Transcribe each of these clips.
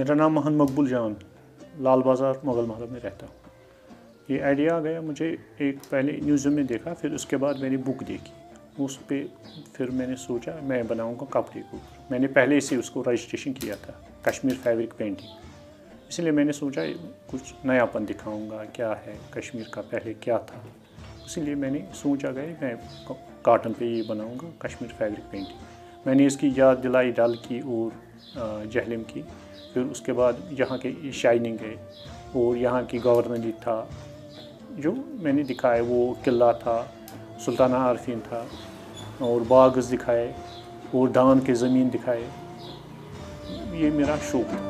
मेरा नाम मोहन मकबूल जान, लाल बाज़ार मुगल महल में रहता हूँ। ये आइडिया आ गया मुझे एक पहले न्यूज़ में देखा, फिर उसके बाद मैंने बुक देखी, उस पे फिर मैंने सोचा मैं बनाऊँगा कपड़े को। मैंने पहले से उसको रजिस्ट्रेशन किया था, कश्मीर फैब्रिक पेंटिंग, इसलिए मैंने सोचा कुछ नयापन दिखाऊँगा, क्या है कश्मीर का पहले क्या था। इसलिए मैंने सोचा गया मैं कॉटन पे ये बनाऊँगा कश्मीर फैब्रिक पेंटिंग। मैंने इसकी याद दिलाई डल की और जहलम की। फिर उसके बाद यहाँ के शाइनिंग है और यहाँ की गवर्नरी था, जो मैंने दिखाया वो किला था, सुल्ताना आरफीन था, और बाग़ दिखाए और दान के ज़मीन दिखाए। ये मेरा शौक़ था।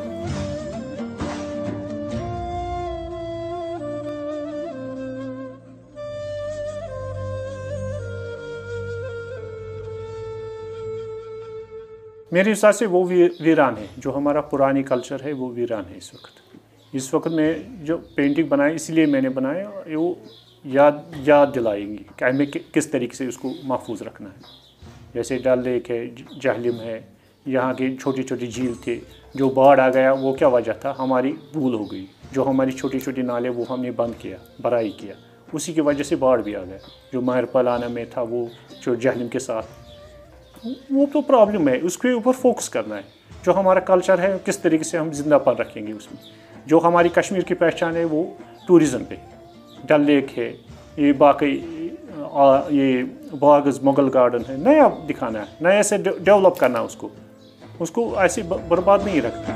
मेरे हिसाब से वो वीरान है, जो हमारा पुरानी कल्चर है वो वीरान है इस वक्त मैं जो पेंटिंग बनाई इसलिए मैंने बनाया, वो याद दिलाएंगी कि हमें किस तरीके से उसको महफूज रखना है। जैसे डल लेक है, जहलम है, यहाँ की छोटी छोटी झील थे, जो बाढ़ आ गया वो क्या वजह था, हमारी भूल हो गई। जो हमारी छोटी छोटी नाले वो हमने बंद किया, बराई किया, उसी की वजह से बाढ़ भी आ गया। जो महरपलाना में था वो जो जहलम के साथ, वो तो प्रॉब्लम है, उसके ऊपर फोकस करना है। जो हमारा कल्चर है किस तरीके से हम जिंदापन रखेंगे उसमें। जो हमारी कश्मीर की पहचान है वो टूरिज़म पे, डल लेक है, ये बाकी ये बाग़ मुगल गार्डन है, नया दिखाना है, नया से डेवलप करना है उसको ऐसे बर्बाद नहीं रखना।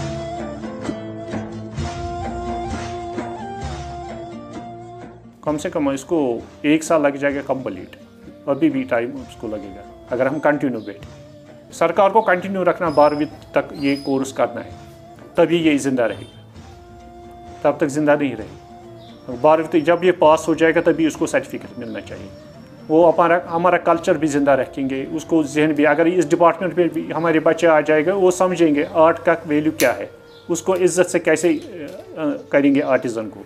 कम से कम इसको 1 साल लग जाएगा कंप्लीट, अभी भी टाइम उसको लगेगा अगर हम कंटिन्यू बैठे। सरकार को कंटिन्यू रखना, 12वीं तक ये कोर्स करना है, तभी ये ज़िंदा रहेगा, तब तक ज़िंदा नहीं रहेगा। 12वीं तक जब ये पास हो जाएगा तभी उसको सर्टिफिकेट मिलना चाहिए। वो हमारा कल्चर भी ज़िंदा रखेंगे, उसको जहन भी, अगर इस डिपार्टमेंट में भी हमारे बच्चे आ जाएगा वो समझेंगे आर्ट का वैल्यू क्या है, उसको इज्जत से कैसे करेंगे आर्टिज़न को।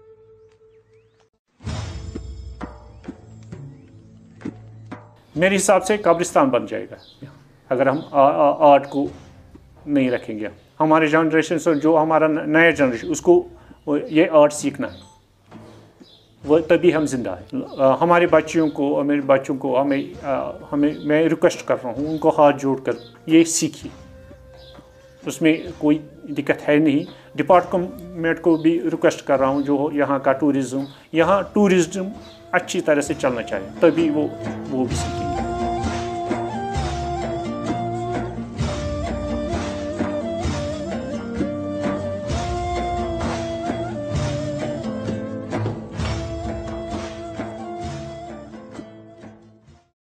मेरे हिसाब से कब्रिस्तान बन जाएगा अगर हम आर्ट को नहीं रखेंगे। हमारे जनरेशन से जो हमारा नया जनरेशन, उसको ये आर्ट सीखना है, वो तभी हम जिंदा है। हमारे बच्चियों को, मेरे बच्चों को, हमें मैं रिक्वेस्ट कर रहा हूँ, उनको हाथ जोड़कर ये सीखिए, उसमें कोई दिक्कत है नहीं। डिपार्टमेंट को भी रिक्वेस्ट कर रहा हूँ, जो यहाँ का टूरिज़्म अच्छी तरह से चलना चाहिए, तभी वो भी सीखेंगे।